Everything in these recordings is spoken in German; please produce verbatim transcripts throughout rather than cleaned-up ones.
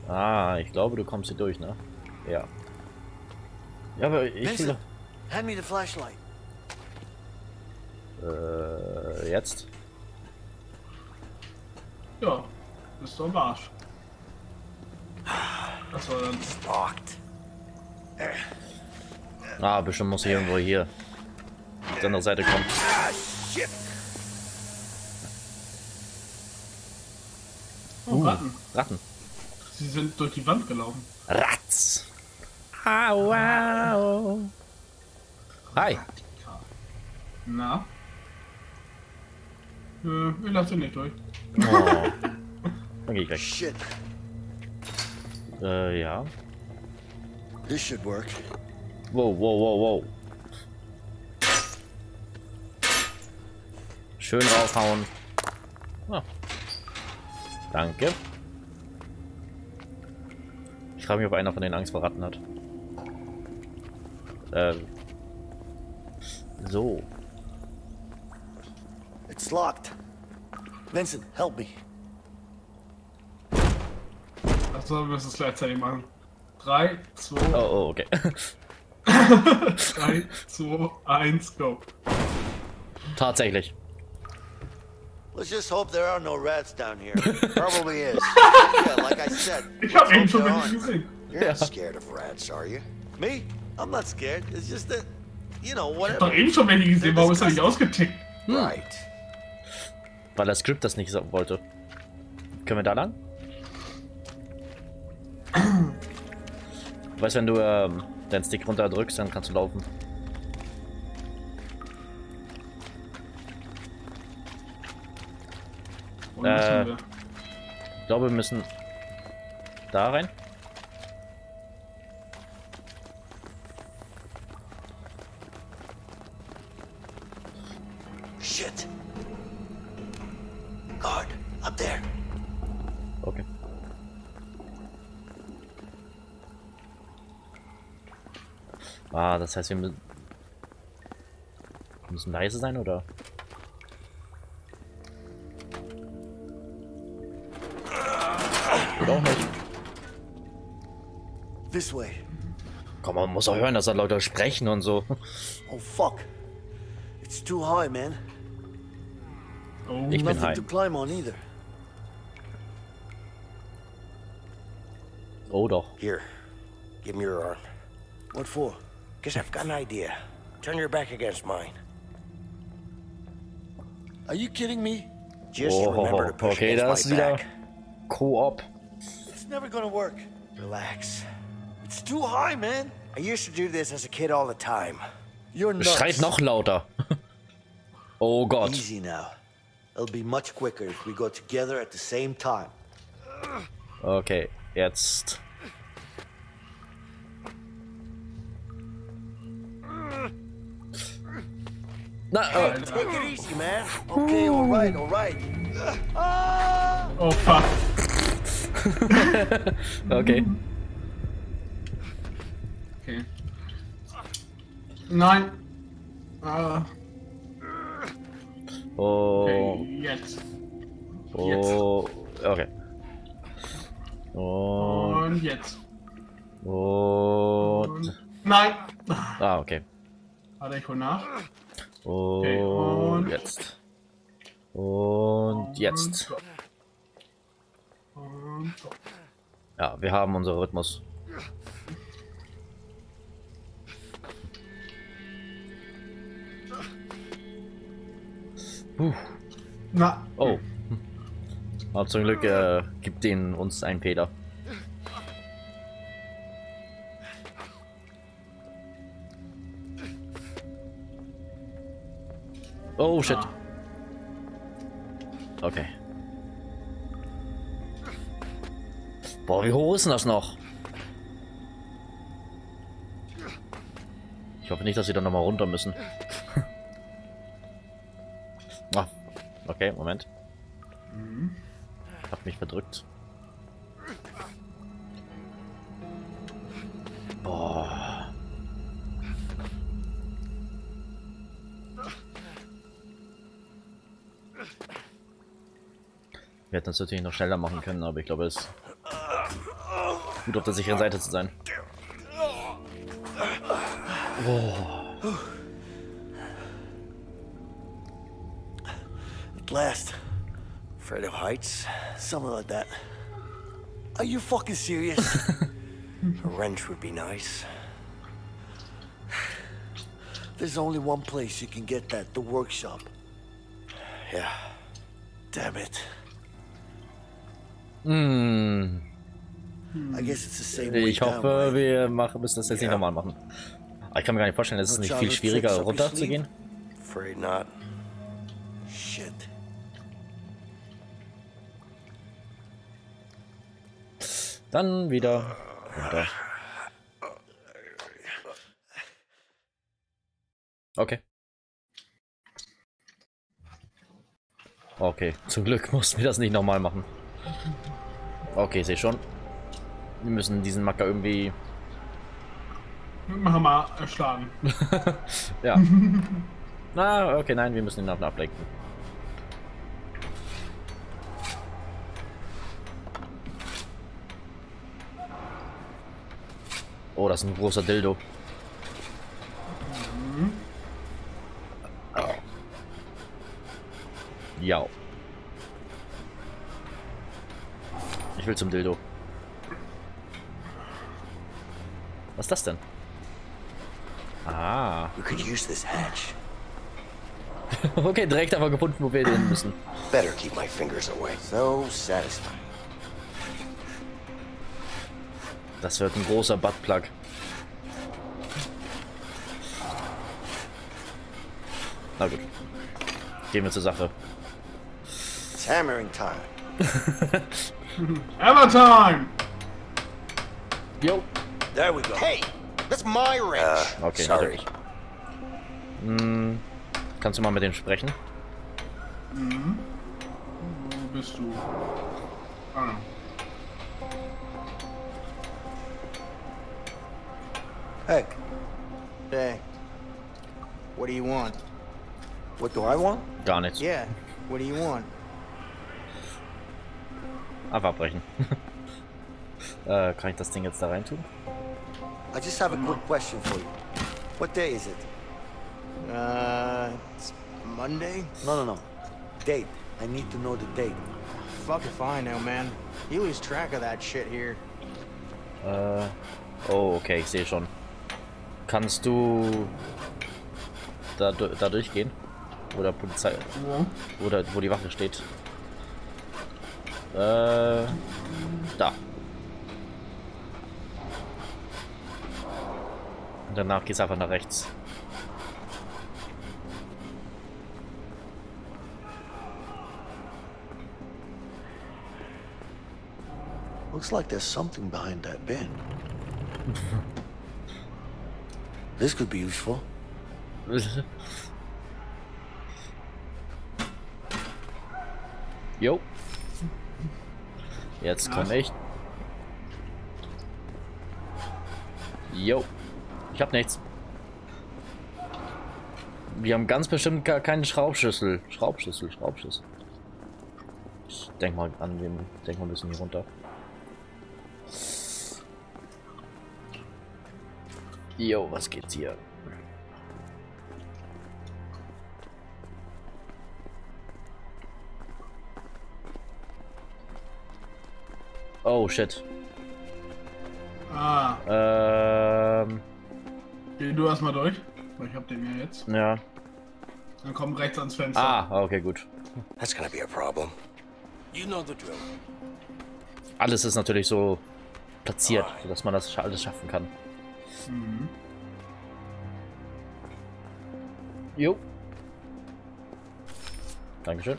Ah, ich glaube, du kommst hier durch, ne? Ja. Ja, aber ich will... Hand me the flashlight. Äh, jetzt? Ja, bist du am Arsch. Das war dann... Locked. Ah, bestimmt muss ich irgendwo hier auf der anderen Seite kommen. Ah, shit. Oh, Uh, Ratten. Ratten. Sie sind durch die Wand gelaufen. Ratz. Au, wow. Hi. Na? Äh, ich lasse nicht durch. Oh. Dann geh ich weg. Shit. Äh, ja. This should work. Wow, wow, wow, wow. Schön raufhauen. Ah. Danke. Ich frage mich, ob einer von denen Angst vor Ratten hat. Ähm. So. It's locked. Vincent, help me. Achso, wir müssen es gleichzeitig machen. drei, zwei, Oh, oh, okay. drei, zwei, eins, go. Tatsächlich. Let's just hope there are no rats down here. Probably is. Yeah, like I said. Ich hab let's eben hope schon there welche aren't. gesehen. You're not Ja. scared of rats, are you? Me? I'm not scared. It's just that, you know, Ich hab doch whatever. eben schon welche gesehen, warum ist er nicht ausgetickt? Right. Weil das Skript das nicht so wollte. Können wir da lang? Du weißt, wenn du ähm, deinen Stick runterdrückst, dann kannst du laufen. Wo Äh. müssen wir? Ich glaube, wir müssen da rein. Shit. Guard, up there. Okay. Ah, das heißt, wir mü müssen leise sein, oder? Oder auch nicht. This way. Komm, man muss auch hören, dass da Leute sprechen und so. Oh, fuck. It's too high, man. Oh, Ich bin Nothing high. to climb on either. Oh doch. Here, give me your arm. What for? Guess I've got an idea. Turn your back against mine. Are you kidding me? Just Oh, remember to push okay, das against ist my wieder back. Koop. It's never gonna work. Relax. It's too high, man. I used to do this as a kid all the time. You're nuts. Schreit noch lauter. Oh Gott. Easy now. It'll be much quicker if we go together at the same time. Okay, jetzt. Na, äh, Take it easy, man. Okay, all right, all right. Ah! Oh, fuck. okay. Okay. Nein. Ah, Oh. okay, jetzt. Oh. Okay. Und. Und jetzt. Und. Nein. Ah, okay. Warte, ich hol nach. Und, und- jetzt. Und jetzt. go. Und so. Ja, wir haben unseren Rhythmus. Puh. Na. Oh. Aber zum Glück äh, gibt denen uns einen Fehler. Oh shit. Okay. Boah, wie hoch ist denn das noch? Ich hoffe nicht, dass sie dann nochmal runter müssen. Ah, okay, Moment. Hab mich verdrückt. Boah. Wir hätten das natürlich noch schneller machen können, aber ich glaube es. gut auf der sicheren Seite zu sein. Oh. At last. Afraid of heights? Something like that. Are you fucking serious? A wrench would be nice. There's only one place you can get that, the workshop. Yeah. Damn it. Hm. I guess it's the same way Ich down, hoffe, right? wir machen, müssen das jetzt nicht Ja. nochmal machen. Aber ich kann mir gar nicht vorstellen, es ist nicht viel schwieriger runter zu gehen. Afraid not. Shit. Dann wieder runter. Okay. Okay, zum Glück mussten wir das nicht nochmal machen. Okay, sehe schon. Wir müssen diesen Macker irgendwie... Mit dem Hammer erschlagen. Ja. Na, okay, nein, wir müssen ihn noch ablenken. Oh, das ist ein großer Dildo. Mhm. Ja. Ich will zum Dildo. Was ist das denn? Ah. We could use this hatch. Okay, direkt aber gefunden, wo wir hin müssen. Better keep my fingers away. So satisfying. Das wird ein großer Buttplug. Na gut. Gehen wir zur Sache. It's hammering time. Hammer time! Jo. There we go. Hey, that's my wrench. Uh, okay, sorry. Hm, kannst du mal mit denen sprechen? Mhm. Wo bist du? Ah. Hey, Hey, what do you want? what do I want? Gar nichts. Yeah, what do you want? Einfach abbrechen. äh, kann ich das Ding jetzt da rein tun? I just have a quick question for you. What day is it? Uh, it's Monday? No, no, no. Date. I need to know the date. Fuck if I know, man. You lose track of that shit here. Äh, oh, okay, ich sehe schon. Kannst du da, da durchgehen? Oder Polizei? Wo? Oder wo die Wache steht? Äh, da. Und danach geht's einfach nach rechts. Looks like there's something behind that bin. This could be useful. Jo. Jetzt komme ich. Jo. Ich hab nichts. Wir haben ganz bestimmt gar keinen Schraubschlüssel. Schraubschlüssel, Schraubschlüssel. Ich denk mal an, wir denken, wir müssen hier runter. Jo, was geht's hier? Oh shit. Ah, Ähm. geh du erstmal durch. Weil ich hab den ja jetzt. Ja. Dann komm rechts ans Fenster. Ah, okay, gut. That's gonna be a problem. You know the drill. Alles ist natürlich so platziert, dass man das alles schaffen kann. Mhm. Jo. Dankeschön.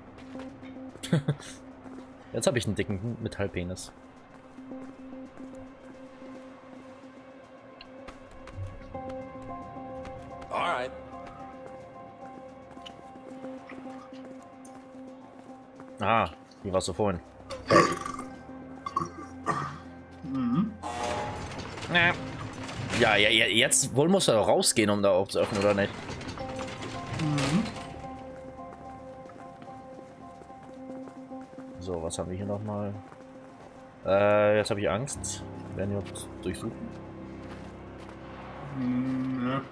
Jetzt habe ich einen dicken Metallpenis. Alright. Ah, wie warst du vorhin? Mhm. Ja, ja, ja, jetzt wohl muss er doch rausgehen, um da aufzuöffnen, oder nicht? Mhm. So, was haben wir hier nochmal? Äh, jetzt habe ich Angst. Werden wir uns durchsuchen? Hm, nö.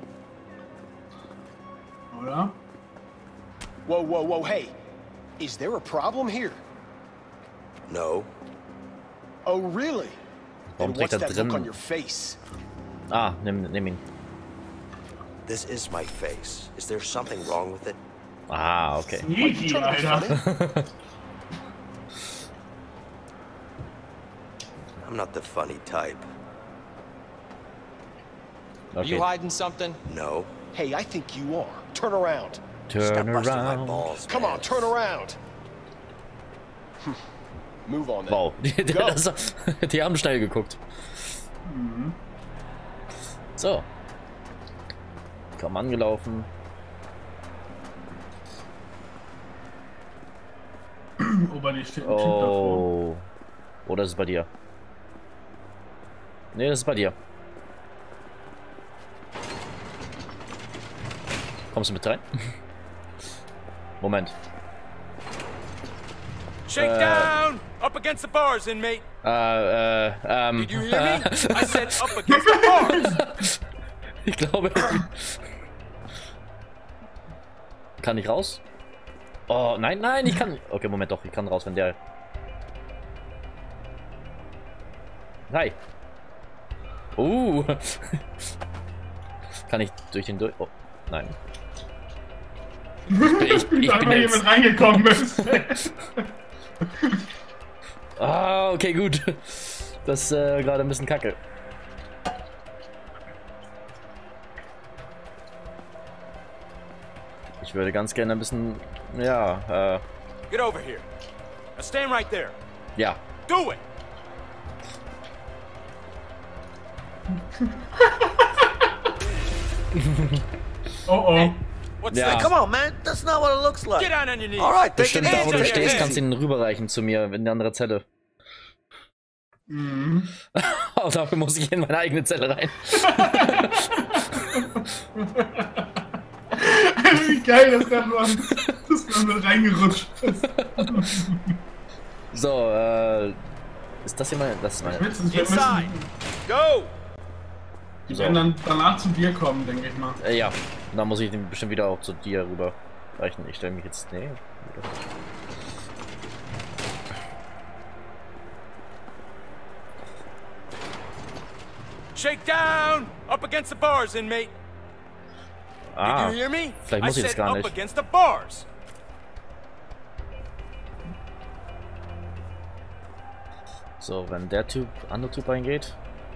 Oder? Whoa, whoa, whoa, hey. Is there a problem here? No. Oh, really? Warum Then trägt what's er that look on drin? your face? Ah, nimm, nimm ihn. This is my face. Is there something wrong with it? Ah, okay. Sneaky, Trying to be Alter. funny? I'm not the funny type. Okay. You hiding something? No. Hey, I think you are. Turn around. Turn Stop busting my around. balls, Come man. on, turn around. Move on then. Wow, die, die, Go. das, die haben schnell geguckt. So. Komm angelaufen. Oh, bei dir steht ein Typ davor. Oh. Oh, das ist bei dir. Nee, das ist bei dir. Kommst du mit rein? Moment. Shakedown! Up against the bars, inmate. Äh, äh, ähm. Did you hear me? I said up against the bars. Ich glaube. Kann ich raus? Oh, nein, nein, ich kann. Okay, Moment, doch, ich kann raus, wenn der. Hi. Uh. Kann ich durch den durch. Oh, nein. Ich, ich, ich Da bin mal jetzt. jemand reingekommen ist. Ah, okay, gut. Das ist äh, gerade ein bisschen kacke. Ich würde ganz gerne ein bisschen. Ja, äh. Get over here. Now stand right there. Ja. Do it. Oh oh. What's Ja. next? Come on, man. That's not what it looks like. Get down on your knees. All right, take it Bestimmt da, wo easy. du Hands stehst, on kannst du your ihn rüberreichen zu mir in die andere Zelle. Mhm. Aber dafür muss ich in meine eigene Zelle rein. Wie geil, dass der nur dass der nur reingerutscht ist. So, äh. Ist das hier meine. Das ist meine. Wir müssen, wir Inside. müssen, Go. die So. werden dann danach zu dir kommen, denke ich mal. Äh, ja. Dann muss ich den bestimmt wieder auch zu dir rüber reichen. Ich stelle mich jetzt. Nee. Shake down. Up against the bars, inmate. Ah. Did you hear me? Vielleicht I muss ich das said gar up nicht. against the bars. So, wenn der Typ, andere Typ reingeht,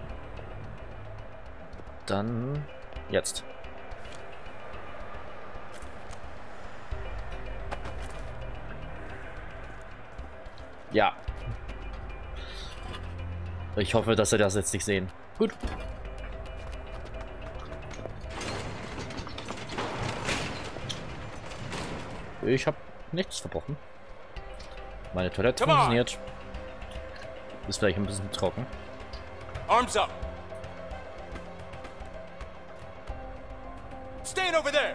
dann jetzt. Ja. Ich hoffe, dass wir das jetzt nicht sehen. Gut. Ich habe nichts verbrochen. Meine Toilette Come on. funktioniert. Ist vielleicht ein bisschen trocken. Arms up. Stand over there.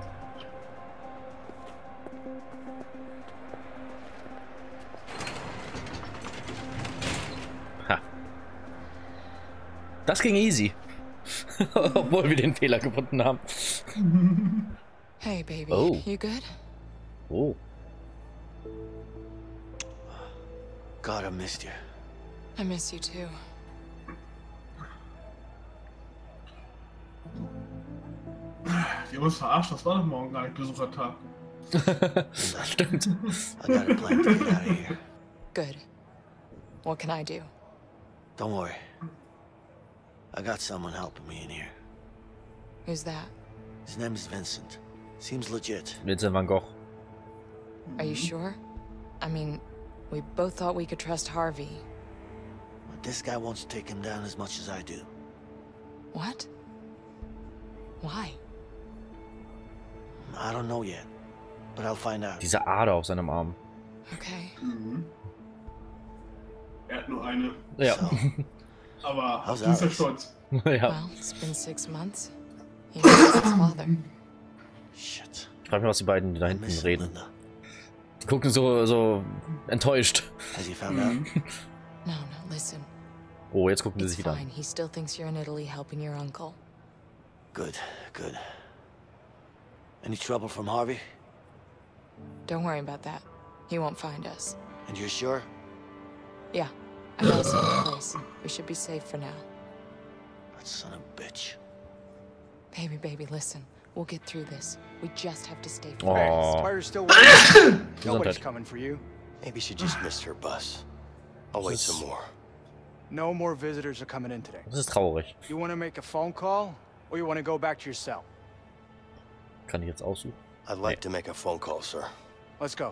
Ha. Das ging easy. Obwohl wir den Fehler gefunden haben. Hey, baby. Oh. You good? Oh. God, I missed you. I miss you too. Die haben uns verarscht, das war doch morgen gar nicht Besuchertag. Stimmt. I got a plan to get out of here. Good. What can I do? Don't worry. I got someone helping me in here. Who's that? His name is Vincent. Seems legit. Vincent van Gogh. Are you sure? I mean, we both thought we could trust Harvey. But this guy wants to take him down as much as I do. What? Why? I don't know yet, but I'll find out. Diese Ader auf seinem Arm. Okay. Er hat nur eine. Ja. So, Aber How's du bist ja Alex? stolz. ja. Well, it's been six months. He knows his father. shit. Ich frage mich, was die beiden da I hinten miss reden. Linda. Die gucken so, so enttäuscht. Has he found out? No, no, listen. Oh, jetzt gucken sie It's sich wieder fine. an. He still thinks you're in Italy helping your uncle. Good, good. Any trouble from Harvey? Don't worry about that. He won't find us. And you're sure? Yeah, I got a safe place. We should be safe for now. That son of a bitch. Baby, baby, listen. We'll get through this. We just have to stay focused. Oh, Spider's still waiting. Nobody's Gesundheit. coming for you. Maybe she just missed her bus. I'll wait some more. No more visitors are coming in today. das ist traurig. You want to make a phone call, or you want to go back to your cell? Kann ich jetzt aussuchen? I'd like to make a phone call, sir. Let's go.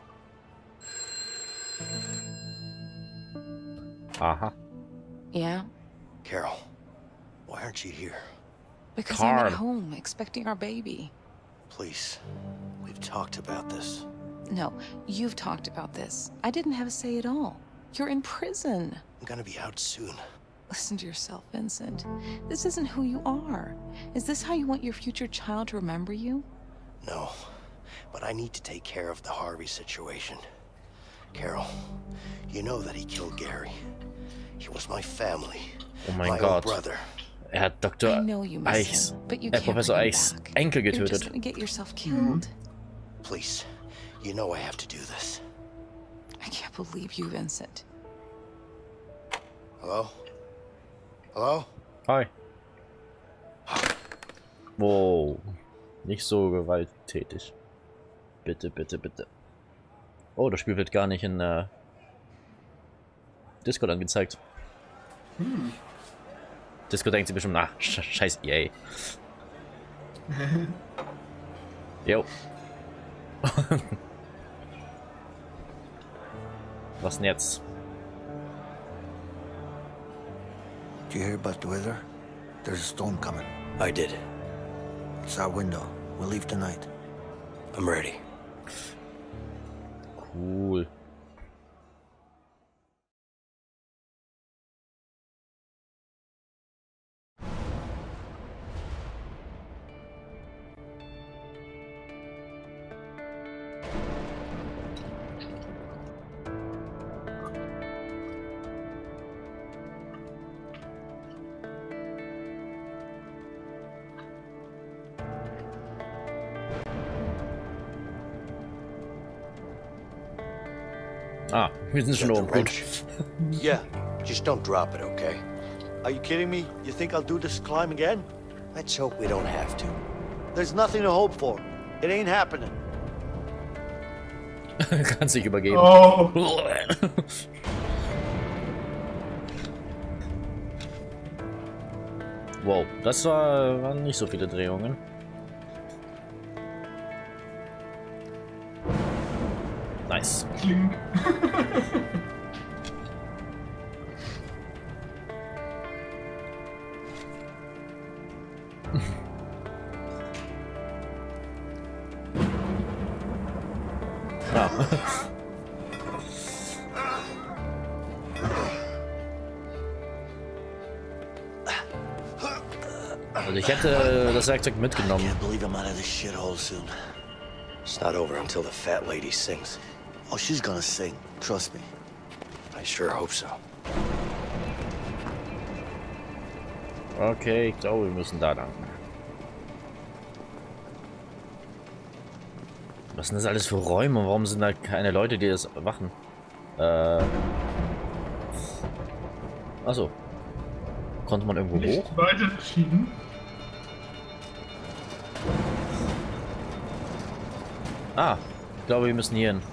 Aha. Yeah? Carol, why aren't you here? Because I'm Carl. at home, expecting our baby. Please, we've talked about this. No, you've talked about this. I didn't have a say at all. You're in prison. I'm gonna be out soon. Listen to yourself, Vincent. This isn't who you are. Is this how you want your future child to remember you? No, but I need to take care of the Harvey situation. Carol, you know that he killed Gary. He was my family. Oh mein my own Gott. brother. Er hat Doktor I know you miss Eichs, him, but you äh, can't Professor bring him Eichs back. Enkel You're just getötet. gonna get yourself killed. Please, you know I have to do this. I can't believe you, Vincent. Hello? Hello? Hi. Wow. Nicht so gewalttätig. Bitte, bitte, bitte. Oh, das Spiel wird gar nicht in äh, Discord angezeigt. Hm. Discord denkt sich bestimmt, ach, sch scheiß E A. Jo. Was denn jetzt? Did you hear about the weather? There's a storm coming. I did. It's our window. We'll leave tonight. I'm ready. Cool. Ah, wir sind schon Got the oben. Gut. wrench? Yeah, just don't drop it, okay? Are you kidding me? You think I'll do this climb again? Let's hope we don't have to. There's nothing to hope for. It ain't happening. Kannst dich übergeben. Oh, Wow, das war, waren nicht so viele Drehungen. Nice. kling. Ja. Also ich hätte das Werkzeug mitgenommen. Can't believe I'm out of this shithole soon. It's not over until the fat lady sings. Oh, she's gonna sing. Trust me. I sure hope so. Okay, ich glaube, wir müssen da lang. Was sind das alles für Räume? Warum sind da keine Leute, die das wachen? Äh. Achso. Konnte man irgendwo hoch? Nicht weiter verschieden. Ah, ich glaube, wir müssen hier hin.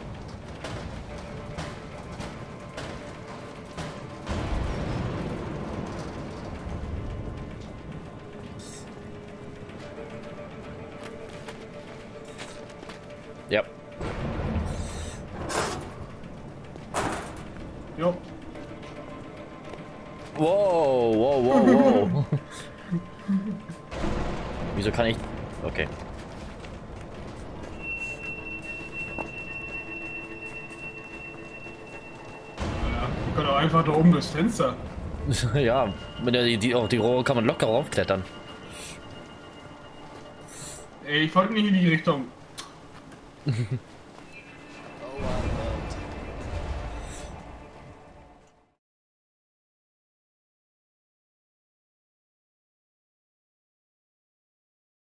Ja. Jo. Wow, wow, wow, wow. Wieso kann ich... Okay. Ja, wir können auch einfach da oben durchs Fenster. Ja, mit der, die, die, auch die Rohre kann man locker raufklettern. Ey, ich wollte nicht in die Richtung.